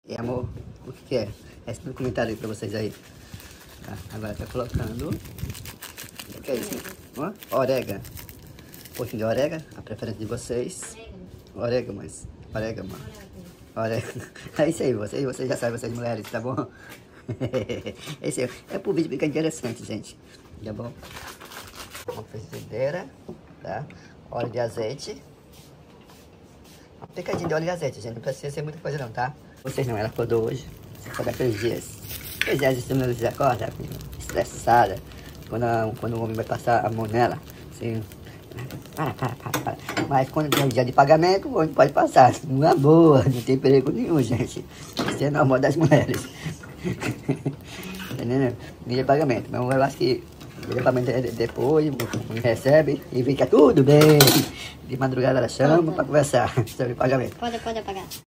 E amor, o que é? Responde no comentário aí pra vocês aí. Tá, agora tá colocando. O que é isso? Orégano. Um pouquinho de orégano, a preferência de vocês. Orégano, mas. Orégano. Orégano. É isso aí, vocês já sabem, vocês mulheres, tá bom? Esse é pro vídeo ficar interessante, gente. Tá bom? Uma frigideira, tá? Óleo de azeite. Um picadinho de óleo de azeite, gente. Não precisa ser muita coisa não, tá? Vocês não, ela acordou hoje. Você acorda 3 dias. 3 dias de você acorda estressada. Quando o homem vai passar a mão nela, assim. Para. Mas quando tem o dia de pagamento, o homem pode passar. Uma boa, não tem perigo nenhum, gente. Isso é normal das mulheres. Entendeu? Dia de pagamento. Mas eu acho que o pagamento é depois, me recebe e fica tudo bem. De madrugada ela chama para conversar sobre o pagamento. Pode apagar.